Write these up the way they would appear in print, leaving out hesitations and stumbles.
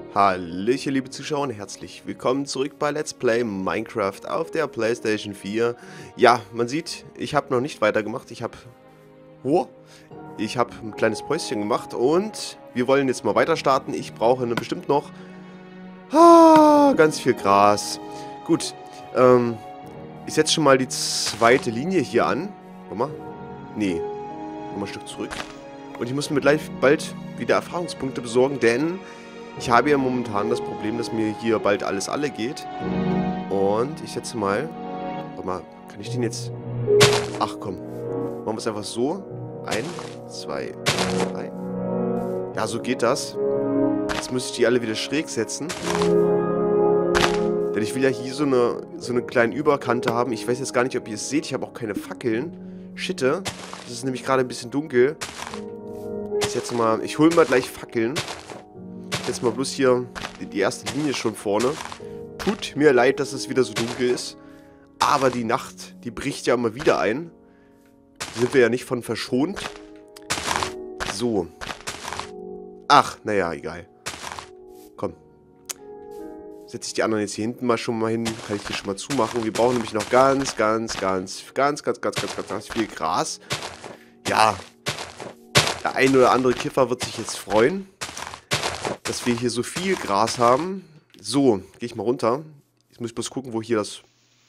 Hallöchen, liebe Zuschauer und herzlich willkommen zurück bei Let's Play Minecraft auf der PlayStation 4. Ja, man sieht, ich habe noch nicht weitergemacht. Ich habe ein kleines Päuschen gemacht und wir wollen jetzt mal weiter starten. Ich brauche bestimmt noch ganz viel Gras. Gut, ich setze schon mal die zweite Linie hier an. Warte mal. Nee, nochmal ein Stück zurück. Und ich muss mir gleich bald wieder Erfahrungspunkte besorgen, denn ich habe ja momentan das Problem, dass mir hier bald alles alle geht. Und ich setze mal... Warte mal, kann ich den jetzt... Ach komm. Machen wir es einfach so. 1, 2, 3. Ja, so geht das. Jetzt muss ich die alle wieder schräg setzen. Denn ich will ja hier so eine kleine Überkante haben. Ich weiß jetzt gar nicht, ob ihr es seht. Ich habe auch keine Fackeln. Schitte. Das ist nämlich gerade ein bisschen dunkel. Ich hole mal gleich Fackeln. Jetzt mal bloß hier die erste Linie schon vorne. Tut mir leid, dass es wieder so dunkel ist. Aber die Nacht, die bricht ja immer wieder ein. Da sind wir ja nicht von verschont. So. Ach, naja, egal. Komm. Setze ich die anderen jetzt hier hinten mal schon mal hin. Kann ich die schon mal zumachen. Wir brauchen nämlich noch ganz viel Gras. Ja. Der ein oder andere Kiffer wird sich jetzt freuen, dass wir hier so viel Gras haben. So, gehe ich mal runter. Jetzt muss ich bloß gucken, wo hier das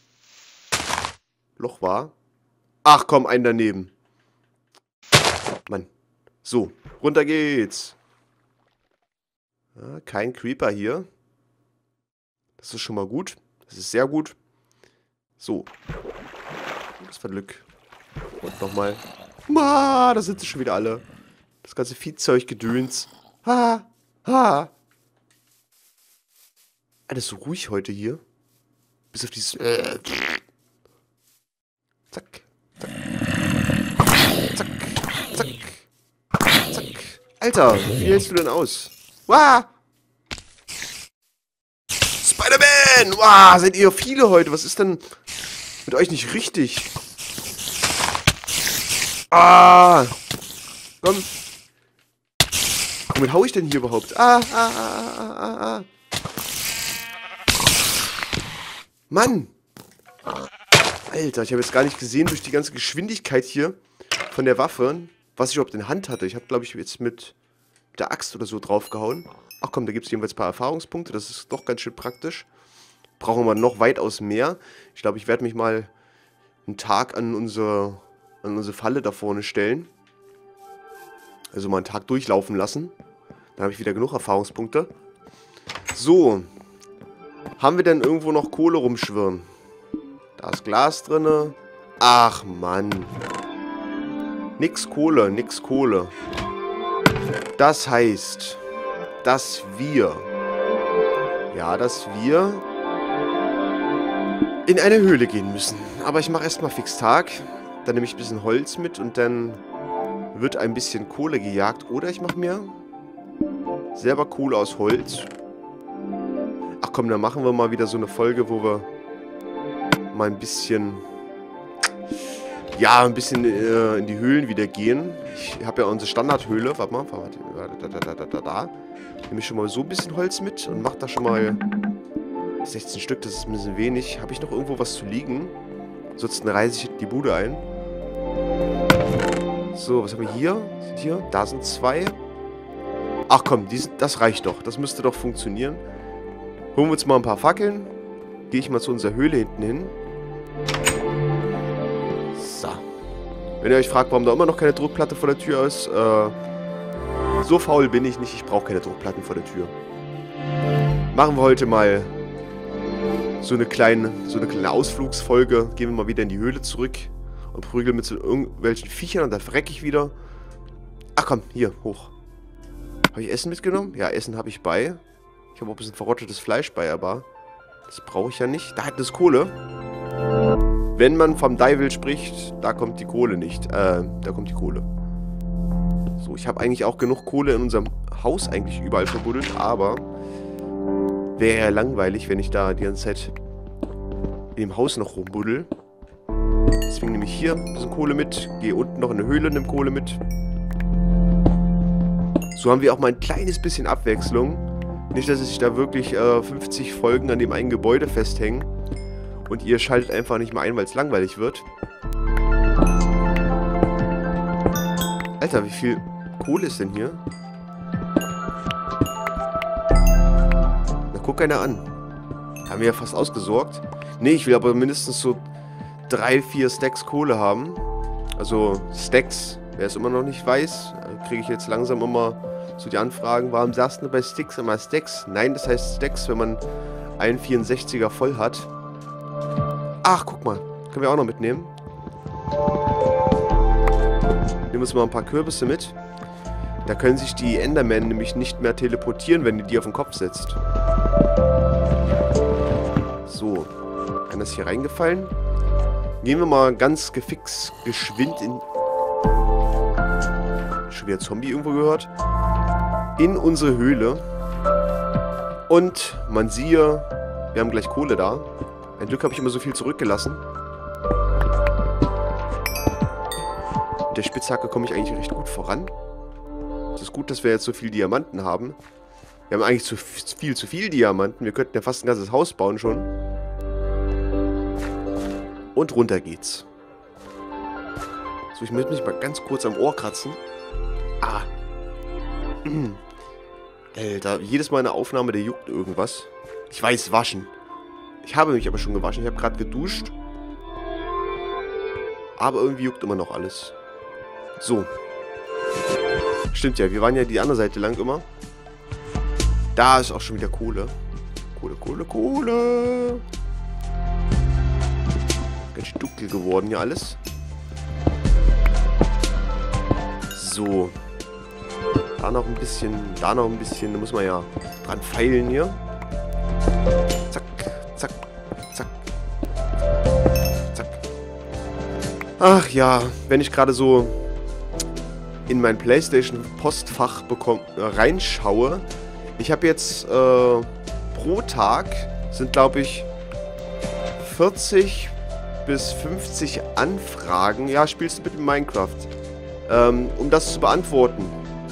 Loch war. Ach komm, ein daneben. Mann. So, runter geht's. Ja, kein Creeper hier. Das ist schon mal gut. Das ist sehr gut. So. Das war Glück. Und nochmal. Da sind sie schon wieder alle. Das ganze Viehzeug-Gedöns. Alles so ruhig heute hier. Bis auf dieses... Zack. Zack. Zack. Zack. Zack. Alter, wie hältst du denn aus? Spider-Man! Seid ihr viele heute? Was ist denn mit euch nicht richtig? Komm. Womit hau ich denn hier überhaupt? Mann! Alter, ich habe jetzt gar nicht gesehen durch die ganze Geschwindigkeit hier von der Waffe, was ich überhaupt in der Hand hatte. Ich habe, glaube ich, jetzt mit der Axt oder so draufgehauen. Ach komm, da gibt es jedenfalls ein paar Erfahrungspunkte. Das ist doch ganz schön praktisch. Brauchen wir noch weitaus mehr. Ich glaube, ich werde mich mal einen Tag an unsere Falle da vorne stellen. Also mal einen Tag durchlaufen lassen. Dann habe ich wieder genug Erfahrungspunkte. So. Haben wir denn irgendwo noch Kohle rumschwirren? Da ist Glas drin. Ach, Mann. Nix Kohle, nix Kohle. Das heißt, dass wir in eine Höhle gehen müssen. Aber ich mache erstmal fix Tag. Dann nehme ich ein bisschen Holz mit und dann wird ein bisschen Kohle gejagt. Oder ich mache mir selber Kohle aus Holz. Ach komm, dann machen wir mal wieder so eine Folge, wo wir mal ein bisschen in die Höhlen wieder gehen. Ich habe ja unsere Standardhöhle. Warte mal. Da. Nehme ich schon mal so ein bisschen Holz mit und mache da schon mal 16 Stück. Das ist ein bisschen wenig. Habe ich noch irgendwo was zu liegen? Ansonsten reiße ich die Bude ein. So, was haben wir hier? Da sind 2. Ach komm, das reicht doch. Das müsste doch funktionieren. Holen wir uns mal ein paar Fackeln. Gehe ich mal zu unserer Höhle hinten hin. So. Wenn ihr euch fragt, warum da immer noch keine Druckplatte vor der Tür ist, so faul bin ich nicht. Ich brauche keine Druckplatten vor der Tür. Machen wir heute mal so eine kleine Ausflugsfolge. Gehen wir mal wieder in die Höhle zurück und prügeln mit so irgendwelchen Viechern und da verrecke ich wieder. Ach komm, hier, hoch. Habe ich Essen mitgenommen? Ja, Essen habe ich bei. Ich habe auch ein bisschen verrottetes Fleisch bei, aber das brauche ich ja nicht. Da hat es Kohle. Wenn man vom Devil spricht, da kommt die Kohle nicht. Da kommt die Kohle. So, ich habe eigentlich auch genug Kohle in unserem Haus eigentlich überall verbuddelt, aber wäre ja langweilig, wenn ich da die ganze Zeit in dem Haus noch rumbuddel. Deswegen nehme ich hier ein bisschen Kohle mit, gehe unten noch in eine Höhle, nehme Kohle mit. So haben wir auch mal ein kleines bisschen Abwechslung. Nicht, dass sich da wirklich 50 Folgen an dem einen Gebäude festhängen und ihr schaltet einfach nicht mehr ein, weil es langweilig wird. Alter, wie viel Kohle ist denn hier? Na, guck einer an. Haben wir ja fast ausgesorgt. Nee, ich will aber mindestens so 3, 4 Stacks Kohle haben. Also Stacks. Wer es immer noch nicht weiß, kriege ich jetzt langsam immer so die Anfragen. Warum sagst du bei Sticks immer Stacks? Nein, das heißt Stacks, wenn man einen 64er voll hat. Ach, guck mal. Können wir auch noch mitnehmen. Nehmen uns mal ein paar Kürbisse mit. Da können sich die Endermen nämlich nicht mehr teleportieren, wenn ihr die auf den Kopf setzt. So. Einer ist hier reingefallen. Gehen wir mal ganz geschwind in... Schon wieder Zombie irgendwo gehört. In unsere Höhle. Und man siehe, wir haben gleich Kohle da. Ein Glück habe ich immer so viel zurückgelassen. Mit der Spitzhacke komme ich eigentlich recht gut voran. Es ist gut, dass wir jetzt so viel Diamanten haben. Wir haben eigentlich zu viel Diamanten. Wir könnten ja fast ein ganzes Haus bauen schon. Und runter geht's. So, ich möchte mich mal ganz kurz am Ohr kratzen. Ah. Alter, jedes Mal eine Aufnahme, der juckt irgendwas. Ich weiß, waschen. Ich habe mich aber schon gewaschen. Ich habe gerade geduscht. Aber irgendwie juckt immer noch alles. So. Stimmt ja, wir waren ja die andere Seite lang immer. Da ist auch schon wieder Kohle. Kohle. Ganz schön dunkel geworden hier alles. So. Da noch ein bisschen. Da muss man ja dran feilen hier. Zack, zack, zack. Zack. Ach ja, wenn ich gerade so in mein PlayStation-Postfach reinschaue. Ich habe jetzt pro Tag sind, glaube ich, 40 bis 50 Anfragen. Ja, spielst du bitte Minecraft? Um das zu beantworten.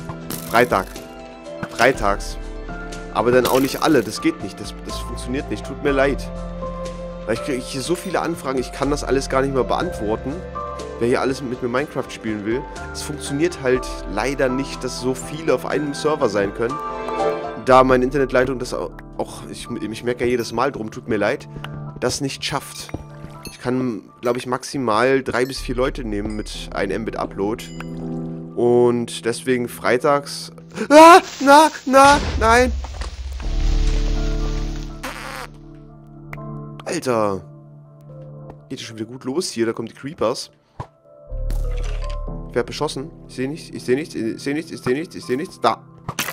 Freitags. Aber dann auch nicht alle. Das geht nicht. Das funktioniert nicht. Tut mir leid. Weil ich kriege hier so viele Anfragen. Ich kann das alles gar nicht mehr beantworten. Wer hier alles mit mir Minecraft spielen will. Es funktioniert halt leider nicht, dass so viele auf einem Server sein können. Da meine Internetleitung das auch ich merke ja jedes Mal drum, tut mir leid, das nicht schafft. Ich kann, glaube ich, maximal 3 bis 4 Leute nehmen mit 1 Mbit Upload. Und deswegen freitags... Ah! Nein! Alter! Geht ja schon wieder gut los hier, da kommen die Creepers. Ich werde beschossen. Ich sehe nichts. Da!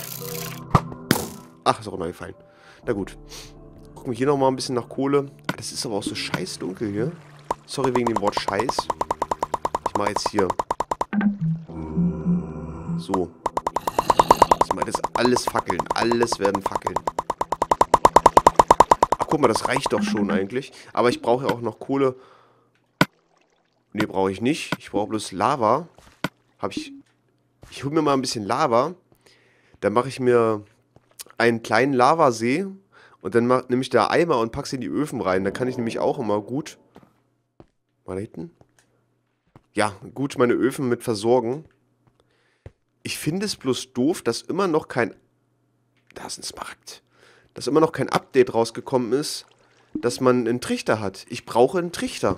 Ach, ist auch immer gefallen. Na gut. Gucken wir hier nochmal ein bisschen nach Kohle. Ah, das ist aber auch so scheiß dunkel hier. Sorry wegen dem Wort scheiß. Ich mache jetzt hier. So. Ich mache das alles fackeln. Alles werden fackeln. Ach, guck mal, das reicht doch schon eigentlich. Aber ich brauche ja auch noch Kohle. Ne, brauche ich nicht. Ich brauche bloß Lava. Ich hole mir mal ein bisschen Lava. Dann mache ich mir einen kleinen Lavasee und dann nehme ich da Eimer und packe sie in die Öfen rein. Da kann ich nämlich auch immer gut... Mal da hinten? Ja, gut meine Öfen mit versorgen. Ich finde es bloß doof, dass immer noch kein... Da ist ein Smaragd. Dass immer noch kein Update rausgekommen ist, dass man einen Trichter hat. Ich brauche einen Trichter.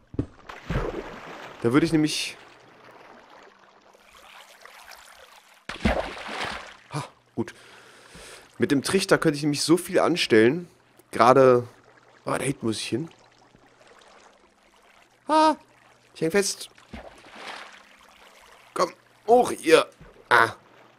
Da würde ich nämlich... Ha, gut. Mit dem Trichter könnte ich nämlich so viel anstellen. Gerade... Oh, da hinten muss ich hin. Ah, ich häng fest. Komm, hoch ihr. Ah.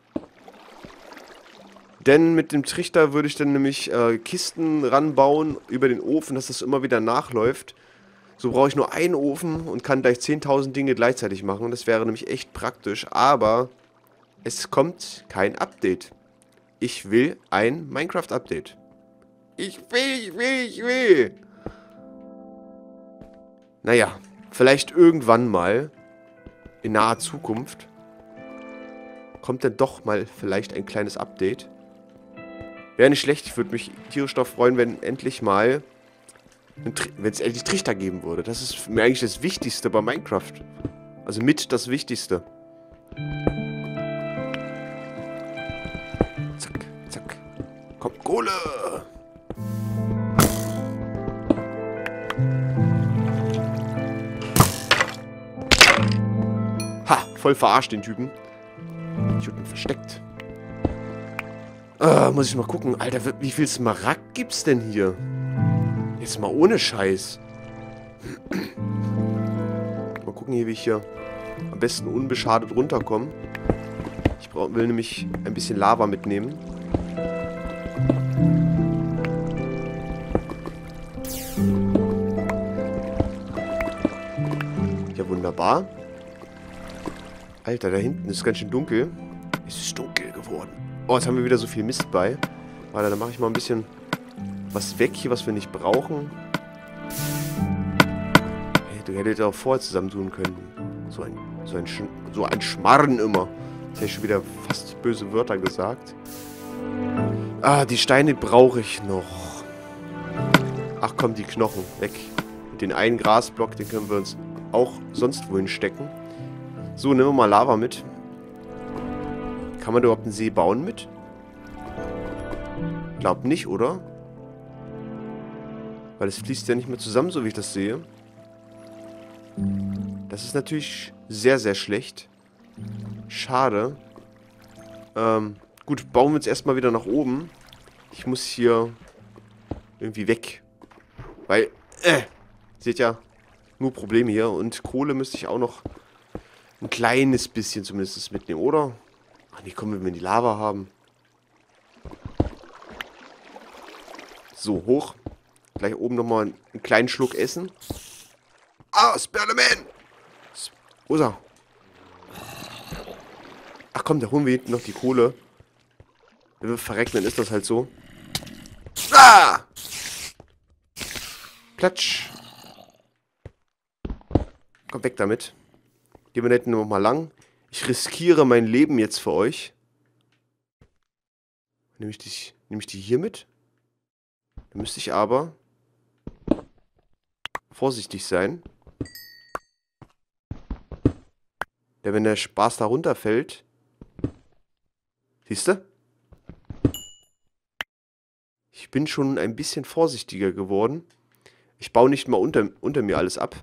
Denn mit dem Trichter würde ich dann nämlich Kisten ranbauen über den Ofen, dass das immer wieder nachläuft. So brauche ich nur einen Ofen und kann gleich 10.000 Dinge gleichzeitig machen. Das wäre nämlich echt praktisch. Aber es kommt kein Update. Ich will ein Minecraft-Update. Ich will. Naja, vielleicht irgendwann mal, in naher Zukunft, kommt dann doch mal vielleicht ein kleines Update. Wäre nicht schlecht. Ich würde mich tierisch darauf freuen, wenn endlich mal... wenn es endlich Trichter geben würde. Das ist mir eigentlich das Wichtigste bei Minecraft. Also mit das Wichtigste. Zack, zack. Komm, Kohle! Ha, voll verarscht den Typen. Ich hab ihn versteckt. Muss ich mal gucken. Alter, wie viel Smaragd gibt's denn hier? Jetzt mal ohne Scheiß. Mal gucken hier, wie ich hier am besten unbeschadet runterkomme. Ich will nämlich ein bisschen Lava mitnehmen. Ja, wunderbar. Alter, da hinten ist ganz schön dunkel. Es ist dunkel geworden. Oh, jetzt haben wir wieder so viel Mist bei. Warte, dann mache ich mal ein bisschen was weg hier, was wir nicht brauchen. Hey, du hättest auch vorher zusammentun können. So ein Schmarren immer. Jetzt habe ich schon wieder fast böse Wörter gesagt. Ah, die Steine brauche ich noch. Ach komm, die Knochen. Weg. Und den einen Grasblock, den können wir uns auch sonst wohin stecken. So, nehmen wir mal Lava mit. Kann man da überhaupt einen See bauen mit? Glaub nicht, oder? Weil es fließt ja nicht mehr zusammen, so wie ich das sehe. Das ist natürlich sehr, sehr schlecht. Schade. Gut, bauen wir uns erstmal wieder nach oben. Ich muss hier irgendwie weg. Weil, seht ja, nur Probleme hier. Und Kohle müsste ich auch noch ein kleines bisschen zumindest mitnehmen, oder? Ach nee, komm, wenn wir die Lava haben. So, hoch. Gleich oben nochmal einen kleinen Schluck essen. Ah, Spider-Man! Wo ist er? Ach komm, da holen wir hinten noch die Kohle. Wenn wir verrecken, dann ist das halt so. Ah! Platsch. Komm, weg damit. Gehen wir da hinten nochmal lang. Ich riskiere mein Leben jetzt für euch. Nehme ich die hier mit? Dann müsste ich aber vorsichtig sein. Denn wenn der Spaß da runterfällt... Siehst du? Ich bin schon ein bisschen vorsichtiger geworden. Ich baue nicht mal unter mir alles ab.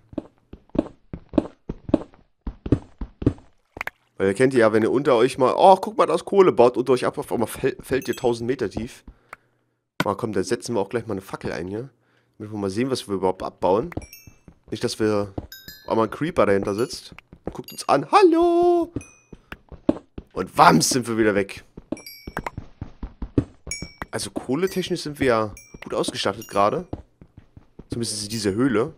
Weil ihr kennt ja, wenn ihr unter euch mal... Oh, guck mal, da ist Kohle. Baut unter euch ab, auf einmal fällt ihr 1000 Meter tief. Mal komm, da setzen wir auch gleich mal eine Fackel ein hier. Damit wir mal sehen, was wir überhaupt abbauen. Nicht, dass wir... einmal ein Creeper dahinter sitzt. Und guckt uns an. Hallo! Und wams, sind wir wieder weg. Also kohletechnisch sind wir ja gut ausgestattet gerade. Zumindest in dieser Höhle.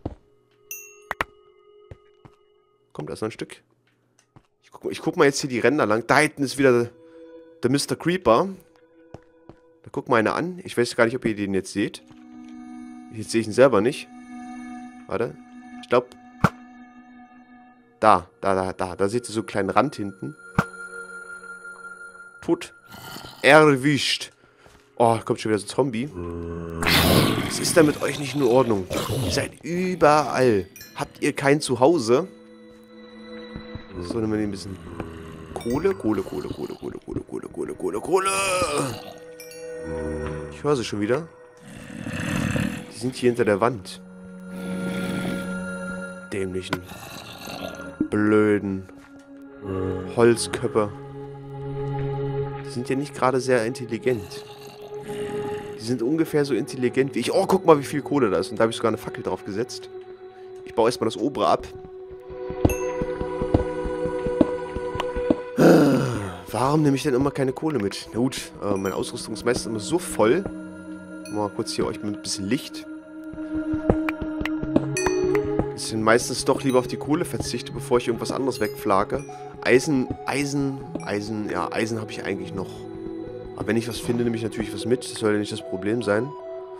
Kommt erst noch ein Stück. Ich guck mal jetzt hier die Ränder lang. Da hinten ist wieder der Mr. Creeper. Da guck mal einer an. Ich weiß gar nicht, ob ihr den jetzt seht. Jetzt sehe ich ihn selber nicht. Warte. Ich glaube... Da seht ihr so einen kleinen Rand hinten. Tot. Erwischt. Oh, da kommt schon wieder so ein Zombie. Was ist da mit euch nicht in Ordnung? Ihr seid überall. Habt ihr kein Zuhause? So, nehmen wir ein bisschen Kohle. Kohle. Ich höre sie schon wieder. Die sind hier hinter der Wand. Dämlichen. Blöden. Holzköpfe. Die sind ja nicht gerade sehr intelligent. Die sind ungefähr so intelligent wie ich. Oh, guck mal, wie viel Kohle da ist. Und da habe ich sogar eine Fackel drauf gesetzt. Ich baue erstmal das obere ab. Warum nehme ich denn immer keine Kohle mit? Na gut, meine Ausrüstung ist meistens immer so voll. Mal kurz hier euch mit ein bisschen Licht. Ich bin meistens doch lieber auf die Kohle verzichte, bevor ich irgendwas anderes wegflage. Eisen habe ich eigentlich noch. Aber wenn ich was finde, nehme ich natürlich was mit. Das soll ja nicht das Problem sein.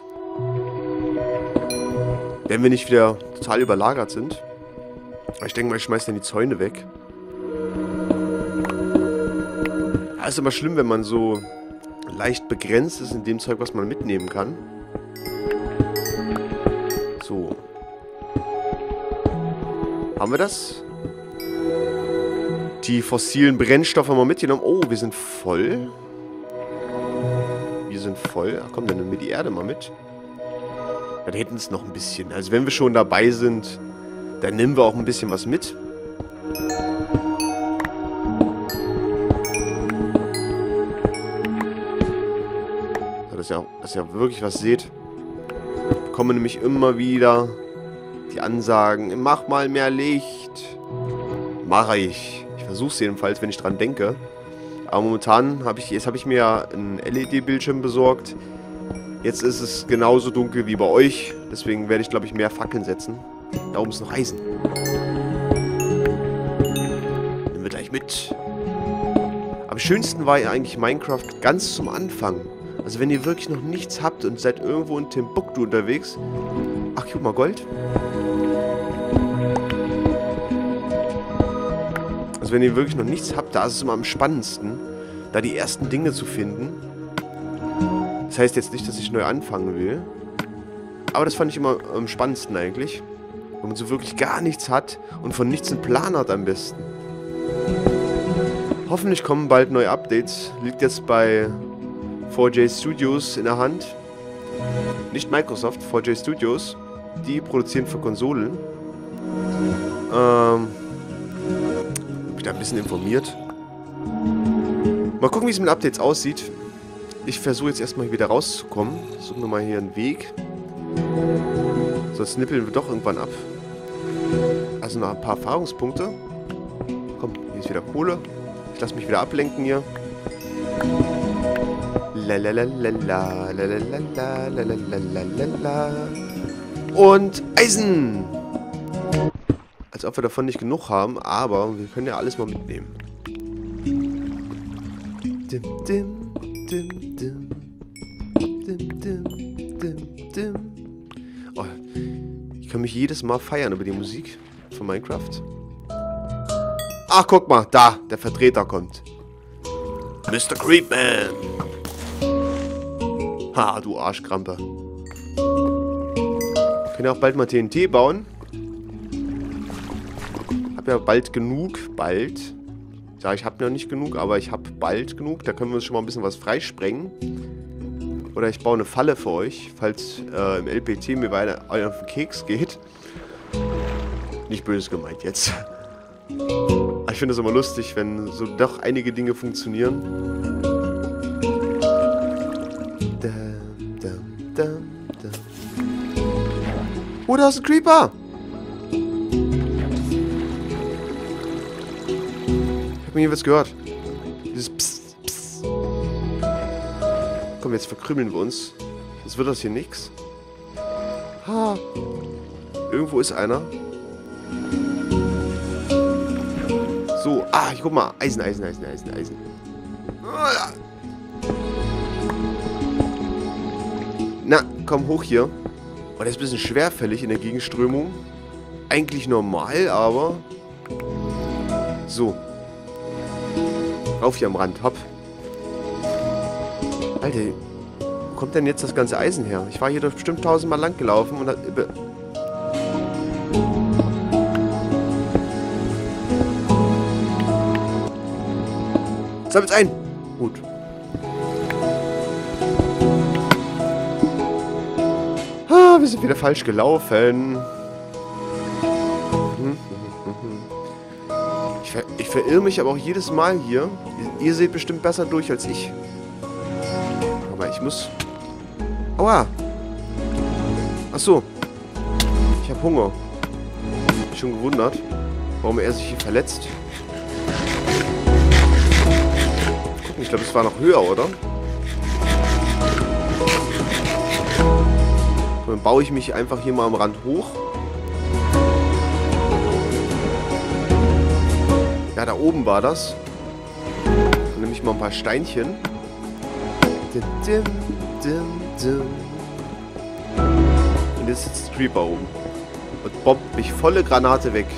Wenn wir nicht wieder total überlagert sind. Aber ich denke mal, ich schmeiße dann die Zäune weg. Ja, ist immer schlimm, wenn man so leicht begrenzt ist in dem Zeug, was man mitnehmen kann. So. Haben wir das? Die fossilen Brennstoffe haben wir mitgenommen. Oh, wir sind voll. Wir sind voll. Ach komm, dann nehmen wir die Erde mal mit. Dann hätten es noch ein bisschen. Also wenn wir schon dabei sind, dann nehmen wir auch ein bisschen was mit. Dass ihr wirklich was seht. Ich bekomme nämlich immer wieder die Ansagen, mach mal mehr Licht. Mache ich. Ich versuche es jedenfalls, wenn ich dran denke. Aber momentan habe ich mir ja einen LED-Bildschirm besorgt. Jetzt ist es genauso dunkel wie bei euch. Deswegen werde ich, glaube ich, mehr Fackeln setzen. Da oben ist noch Eisen. Nehmen wir gleich mit. Am schönsten war ja eigentlich Minecraft ganz zum Anfang. Also wenn ihr wirklich noch nichts habt und seid irgendwo in Timbuktu unterwegs. Ach, guck mal, Gold. Also wenn ihr wirklich noch nichts habt, da ist es immer am spannendsten, da die ersten Dinge zu finden. Das heißt jetzt nicht, dass ich neu anfangen will. Aber das fand ich immer am spannendsten eigentlich. Wenn man so wirklich gar nichts hat und von nichts einen Plan hat am besten. Hoffentlich kommen bald neue Updates. Liegt jetzt bei 4J Studios in der Hand. Nicht Microsoft, 4J Studios. Die produzieren für Konsolen. Hab mich da ein bisschen informiert. Mal gucken, wie es mit Updates aussieht. Ich versuche jetzt erstmal wieder rauszukommen. Suchen wir mal hier einen Weg. Sonst nippeln wir doch irgendwann ab. Also noch ein paar Erfahrungspunkte. Komm, hier ist wieder Kohle. Ich lasse mich wieder ablenken hier. Und Eisen! Als ob wir davon nicht genug haben, aber wir können ja alles mal mitnehmen. Dim, dim, dim, dim. Dim, dim, dim, dim. Oh, ich kann mich jedes Mal feiern über die Musik von Minecraft. Ach, guck mal, da, der Vertreter kommt. Mr. Creepman. Ha, du Arschkrampe. Können ja auch bald mal TNT bauen. Hab ja bald genug. Bald. Ja, ich habe noch nicht genug, aber ich habe bald genug. Da können wir uns schon mal ein bisschen was freisprengen. Oder ich baue eine Falle für euch, falls im LPT mir weiter auf den Keks geht. Nicht böse gemeint jetzt. Aber ich finde es immer lustig, wenn so doch einige Dinge funktionieren. Oh, da ist ein Creeper! Ich hab mir hier was gehört. Dieses Psst, Psst. Komm, jetzt verkrümeln wir uns. Jetzt wird das hier nix. Ha! Irgendwo ist einer. So, ich guck mal. Eisen, Eisen, Eisen, Eisen, Eisen. Na, komm hoch hier. Oh, der ist ein bisschen schwerfällig in der Gegenströmung. Eigentlich normal, aber... So. Rauf hier am Rand, hopp. Alter, wo kommt denn jetzt das ganze Eisen her? Ich war hier doch bestimmt 1000-mal lang gelaufen und hat... Sammelt's ein! Gut. Wir sind wieder falsch gelaufen. Ich verirre mich aber auch jedes Mal hier. Ihr seht bestimmt besser durch als ich. Aber ich muss... Aua! Achso. Ich habe Hunger. Ich bin schon gewundert, warum er sich hier verletzt. Ich glaube, es war noch höher, oder? Dann baue ich mich einfach hier mal am Rand hoch. Ja, da oben war das. Dann nehme ich mal ein paar Steinchen. Und jetzt sitzt Creeper oben. Und bombt mich volle Granate weg.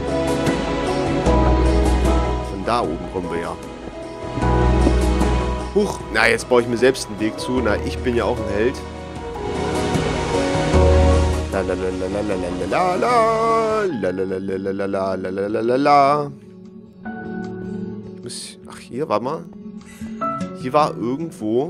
Von da oben kommen wir ja. Huch, na, jetzt baue ich mir selbst einen Weg zu. Na, ich bin ja auch ein Held. Ach, hier, warte mal. Hier war irgendwo...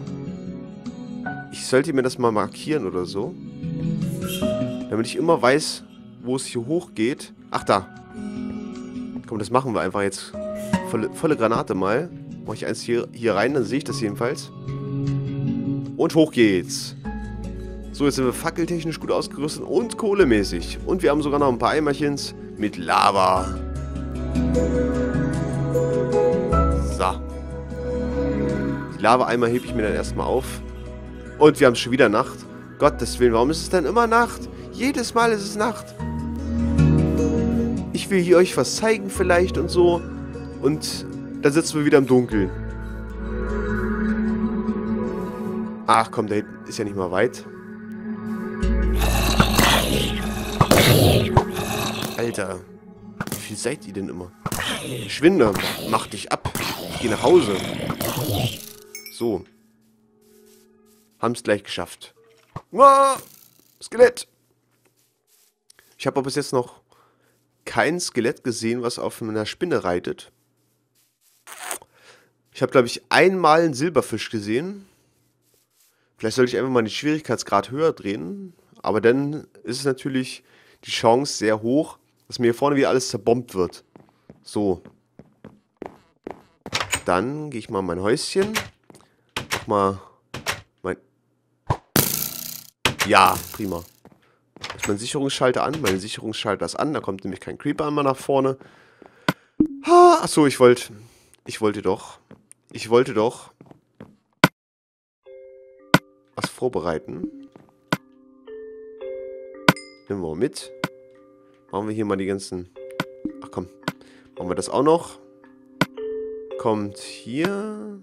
Ich sollte mir das mal markieren oder so. Damit ich immer weiß, wo es hier hochgeht. Ach, da. Komm, das machen wir einfach jetzt. Volle Granate mal. Mache ich eins hier rein, dann sehe ich das jedenfalls. Und hoch geht's. So, jetzt sind wir fackeltechnisch gut ausgerüstet und kohlemäßig. Und wir haben sogar noch ein paar Eimerchens mit Lava. So. Die Lava-Eimer hebe ich mir dann erstmal auf. Und wir haben schon wieder Nacht. Gottes Willen, warum ist es denn immer Nacht? Jedes Mal ist es Nacht. Ich will hier euch was zeigen vielleicht und so. Und dann sitzen wir wieder im Dunkeln. Ach komm, da hinten ist ja nicht mal weit. Alter, wie viel seid ihr denn immer? Schwinde, mach dich ab. Ich geh nach Hause. So. Haben's gleich geschafft. Ah, Skelett. Ich habe aber bis jetzt noch kein Skelett gesehen, was auf einer Spinne reitet. Ich habe, glaube ich, einmal einen Silberfisch gesehen. Vielleicht sollte ich einfach mal den Schwierigkeitsgrad höher drehen. Aber dann ist es natürlich die Chance sehr hoch, dass mir hier vorne wieder alles zerbombt wird. So. Dann gehe ich mal in mein Häuschen. Mach mal mein... Ja, prima. Ist mein Sicherungsschalter an? Mein Sicherungsschalter ist an. Da kommt nämlich kein Creeper einmal nach vorne. Achso, ich wollte doch was vorbereiten. Nehmen wir mal mit. Machen wir hier mal die ganzen... Ach komm, machen wir das auch noch. Kommt hier...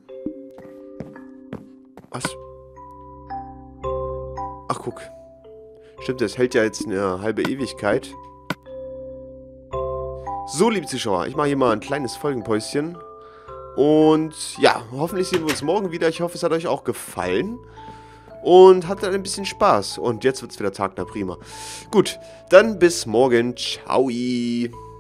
Was? Ach, guck. Stimmt, das hält ja jetzt eine halbe Ewigkeit. So, liebe Zuschauer, ich mache hier mal ein kleines Folgenpäuschen. Und ja, hoffentlich sehen wir uns morgen wieder. Ich hoffe, es hat euch auch gefallen. Und hattet ein bisschen Spaß. Und jetzt wird es wieder Tag, na prima. Gut, dann bis morgen. Ciao.